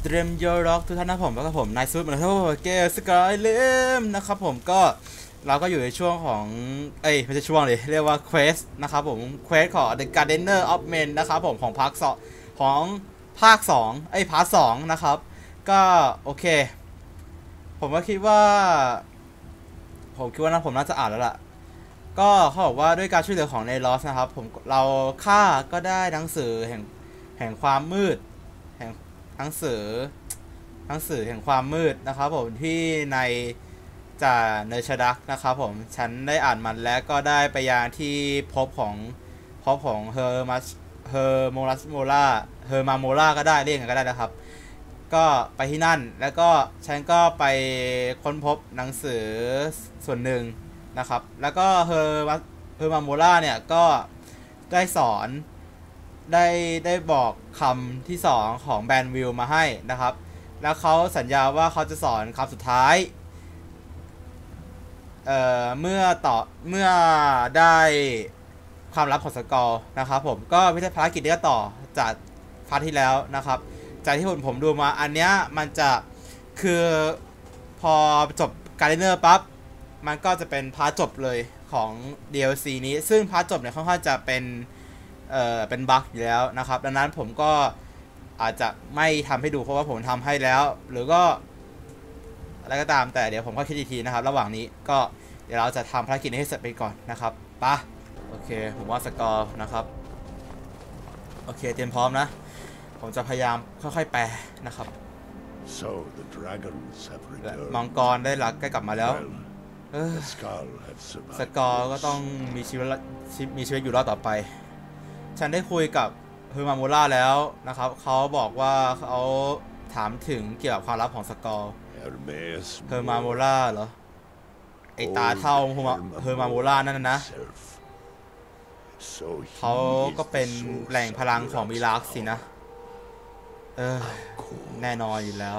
เตรียมโยร็อกทุกท่านนะผมแล้วก็ผมนายซูดเหมือนเดิมเกมสกายเลมนะครับผมก็เราก็อยู่ในช่วงของไม่ใช่ช่วงเลยเรียกว่าเควสนะครับผมเควสของ The Gardener of Men นะครับผมของภาค2ของภาค2พาร์ท2นะครับก็โอเคผมก็คิดว่านะผมน่าจะอ่านแล้วล่ะก็เขาบอกว่าด้วยการช่วยเหลือของเนลอสนะครับเราฆ่าก็ได้หนังสือแห่งความมืดแห่งหนังสือแห่งความมืดนะครับผมที่ในจากเนชดักนะครับผมฉันได้อ่านมันแล้วก็ได้ไปยังที่พบของเฮอร์โมล่าก็ได้เรียกกันก็ได้นะครับก็ไปที่นั่นแล้วก็ฉันก็ไปค้นพบหนังสือส่วนหนึ่งนะครับแล้วก็เฮอร์มาโมล่าเนี่ยก็ได้สอนได้บอกคำที่2ของแบนวิลมาให้นะครับแล้วเขาสัญญาว่าเขาจะสอนคำสุดท้ายเมื่อได้ความลับของสกอร์นะครับผมก็วิธีภารกิจนี้ก็ต่อจากพาร์ทที่แล้วนะครับจากที่ผมดูมาอันเนี้ยมันจะคือพอจบการ์เดเนอร์ปั๊บมันก็จะเป็นพาร์ทจบเลยของ DLC นี้ซึ่งพาร์ทจบเนี่ยค่อนข้างจะเป็นบั๊กอยู่แล้วนะครับดังนั้นผมก็อาจจะไม่ทำให้ดูเพราะว่าผมทำให้แล้วหรือก็อะไรก็ตามแต่เดี๋ยวผมก็คิดอีกทีนะครับระหว่างนี้ก็เดี๋ยวเราจะทำภารกิจนี้ให้เสร็จไปก่อนนะครับปะโอเคผมว่าสกอร์นะครับโอเคเตรียมพร้อมนะผมจะพยายามค่อยๆแปลนะครับมังกรได้หลักใกล้กลับมาแล้วสกอร์ก็ต้องมีชีวิตอยู่รอดต่อไปฉันได้คุยกับเฮอร์มาโมล่าแล้วนะครับเขาบอกว่าเขาถามถึงเกี่ยวกับความลับของสกอร์เฮอร์มาโมล่าเหรอไอตาเท่าเฮอร์มาโมล่านั่นนะเขาก็เป็นแหล่งพลังของมิลักสินะแน่นอนอยู่แล้ว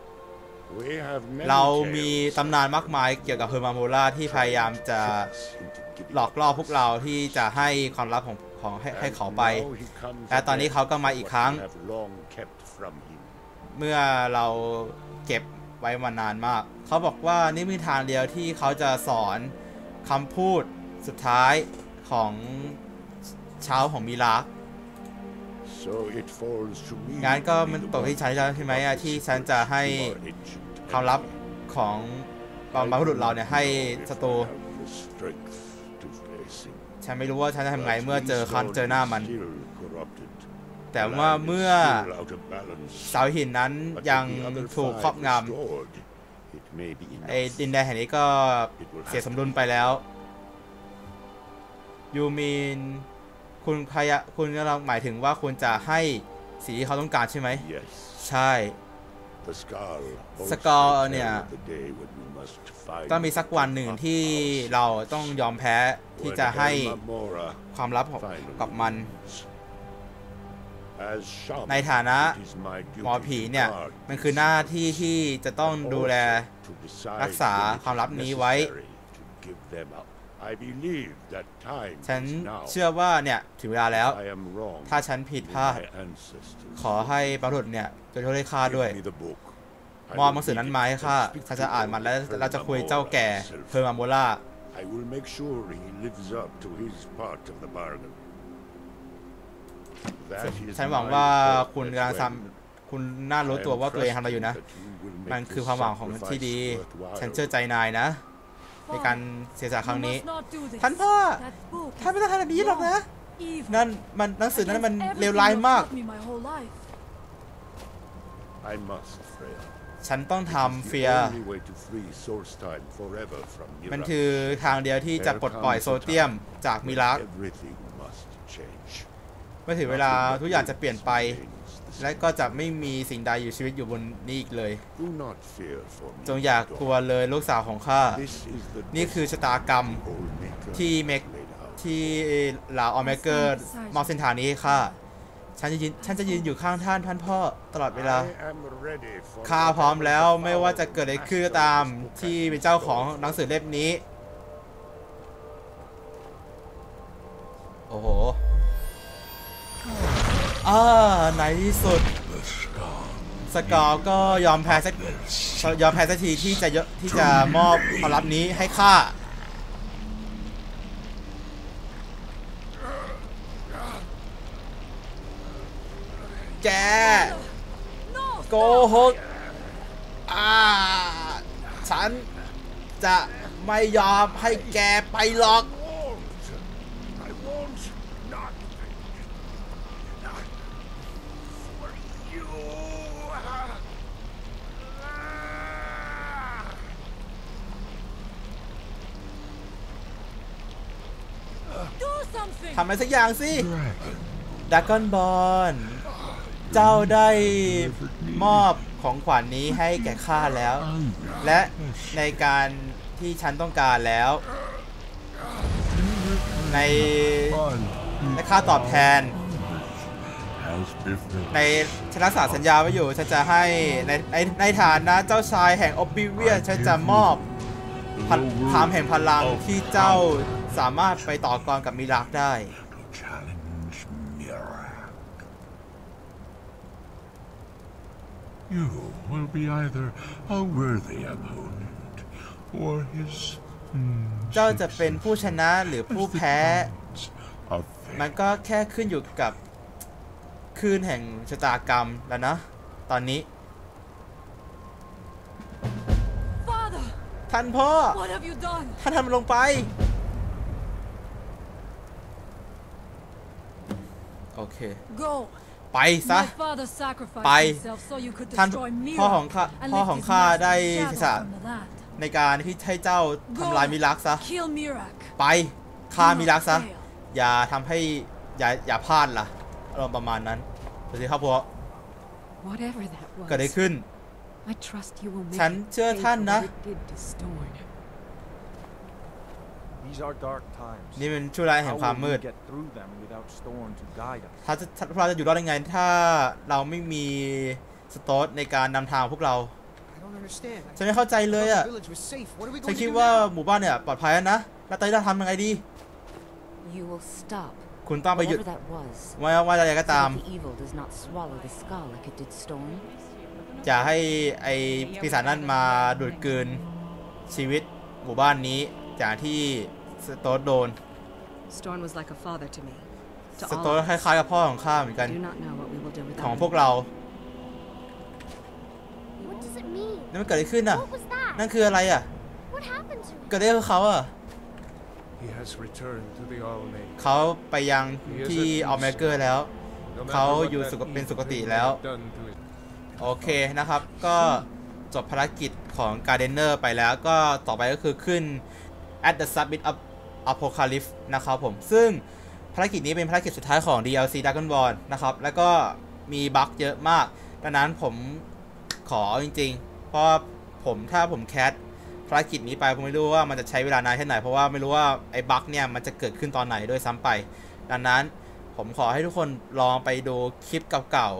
เรามีตำนานมากมายเกี่ยวกับเฮอร์มาโมล่าที่พยายามจะหลอกล่อพวกเราที่จะให้ความลับของให้เขาไปและตอนนี้เขาก็มาอีกครั้งเมื่อเราเก็บไว้มานานมากเขาบอกว่านี่มีทางเดียวที่เขาจะสอนคำพูดสุดท้ายของเช้าของมิลักงั้นก็มันตกที่ฉันใช่ไหมที่ฉันจะให้ความลับของบรรพบุรุษเราเนี่ยให้ศัตรูฉันไม่รู้ว่าฉันจะทำไงเมื่อเจอหน้ามันแต่ว่าเมื่อเสาหินนั้นยังถูกครอบงำดินแดนแห่งนี้ก็เสียสมดุลไปแล้วยูมีนคุณกำลังหมายถึงว่าคุณจะให้สิ่งที่เขาต้องการใช่ไหมใช่สกอร์เนี่ยต้องมีสักวันหนึ่งที่เราต้องยอมแพ้ที่จะให้ความลับกับมันในฐานะหมอผีเนี่ยมันคือหน้าที่ที่จะต้องดูแลรักษาความลับนี้ไว้ฉันเชื่อว่าเนี่ยถึงเวลาแล้วถ้าฉันผิดพลาดขอให้บรรพบุรุษเนี่ยจะช่วยข้าด้วยมอบหนังสือนั้นมาให้ข้าจะอ่านมันแล้วเราจะคุยเจ้าแก่เฮอร์มาโมล่าฉันหวังว่าคุณกำลังคุณน่ารู้ตัวว่าตัวเองทำอะไรอยู่นะมันคือความหวังของที่ดีฉันเชื่อใจนายนะในการเสียสละครั้งนี้ท่านพ่อท่านไม่ต้องทำแบบนี้หรอกนะนั่นมันหนังสือนั้นมันเลวร้ายมากฉันต้องทำเฟียมันคือทางเดียวที่จะปลดปล่อยโซเดียมจากมิลักเมื่อถึงเวลาทุกอย่างจะเปลี่ยนไปและก็จะไม่มีสิ่งใดอยู่ชีวิตอยู่บนนี้อีกเลยจงอย่ากลัวเลยลูกสาวของข้านี่คือชะตากรรมที่ลาออเมเกอร์มอบเส้นทางนี้ให้ข้าฉันจะยืนอยู่ข้างท่านพ่อตลอดเวลาข้าพร้อมแล้วไม่ว่าจะเกิดอะไรขึ้นก็ตามที่เป็นเจ้าของหนังสือเล่มนี้โอ้โหในที่สุดสกอร์ก็ยอมแพ้สักทีที่จะมอบความลับนี้ให้ข้าแกโกหกฉันจะไม่ยอมให้แกไปหรอกทำอะไรสักอย่างสิดราก้อนบอลเจ้าได้มอบของขวัญ นี้ให้แก่ข้าแล้ว และในการที่ฉันต้องการแล้ว ในค่าตอบแทน ในฉันรักษาสัญญาไว้อยู่ ฉันจะให้ในฐานะเจ้าชายแห่ง Oblivion ฉันจะมอบพามแห่งพลังที่เจ้าสามารถไปต่อกรกับมิราคได้ You will be either a worthy opponent or his เจ้าจะเป็นผู้ชนะหรือผู้แพ้มันก็แค่ขึ้นอยู่กับคลื่นแห่งชะตากรรมแล้วนะตอนนี้ท่านพ่อท่านทำมันลงไปโอเคไปซะไปท่านพ่อของข้าได้ศีรษะในการที่ให้เจ้าทำลายมิรักซะไปฆ่ามิรักซะอย่าทำให้อย่าพลาดล่ะอารมณ์ประมาณนั้นดูสิครับพวกเกิดอะไรขึ้นฉันเชื่อท่านนะนี่เป็นช่วงเวลาแห่งความมืดเราจะอยู่รอดยังไงถ้าเราไม่มีสโตร์ในการนำทางพวกเราฉันไม่เข้าใจเลยอ่ะฉันคิดว่าหมู่บ้านเนี่ยปลอดภัยแล้วนะแล้วตอนนี้เราทำยังไงดีคุณต้องไปหยุดว่าอะไรก็ตามอย่าให้ไอ้ปีศาจนั่นมาดูดกลืนชีวิตหมู่บ้านนี้อย่างที่สโตร์โดนสโตร์คล้ายๆกับพ่อของข้าเหมือนกันของพวกเรานั่นมันเกิดอะไรขึ้นน่ะนั่นคืออะไรอ่ะเกิดอะไรกับเขาอ่ะเขาไปยังที่อัลเมเกอร์แล้วเขาอยู่เป็นสุคติแล้วโอเคนะครับก็จบภารกิจของการ์เดนเนอร์ไปแล้วก็ต่อไปก็คือขึ้น at the summit of apocalypse นะครับผมซึ่งภารกิจนี้เป็นภารกิจสุดท้ายของ DLC Dragon Ball นะครับแล้วก็มีบั๊กเยอะมากดังนั้นผมขอจริงๆเพราะถ้าผมแคสภารกิจนี้ไปผมไม่รู้ว่ามันจะใช้เวลานานแค่ไหนเพราะว่าไม่รู้ว่าไอ้บั๊กเนี่ยมันจะเกิดขึ้นตอนไหนด้วยซ้ำไปดังนั้นผมขอให้ทุกคนลองไปดูคลิปเก่า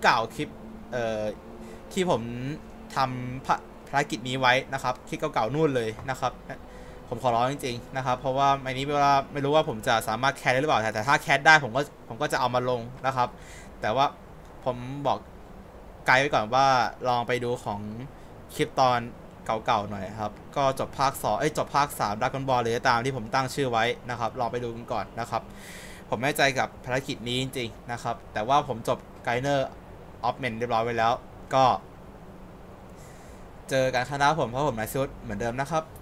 ที่ผมทำภารกิจนี้ไว้นะครับคลิปเก่าๆนู่นเลยนะครับผมขอร้องจริงๆนะครับเพราะว่าอันนี้ไม่รู้ว่าผมจะสามารถแคสได้หรือเปล่าแต่ถ้าแคสได้ผมก็จะเอามาลงนะครับแต่ว่าผมบอกไกด์ไว้ก่อนว่าลองไปดูของคลิปตอนเก่าๆหน่อยครับก็จบภาค2จบภาค3 Dragon Ball เลยตามที่ผมตั้งชื่อไว้นะครับลองไปดูกันก่อนนะครับผมแน่ใจกับภารกิจนี้จริงๆนะครับแต่ว่าผมจบ Gainer of Men เรียบร้อยไว้แล้วก็เจอกันคณะผมเพราะผมนายซุดเหมือนเดิมนะครับ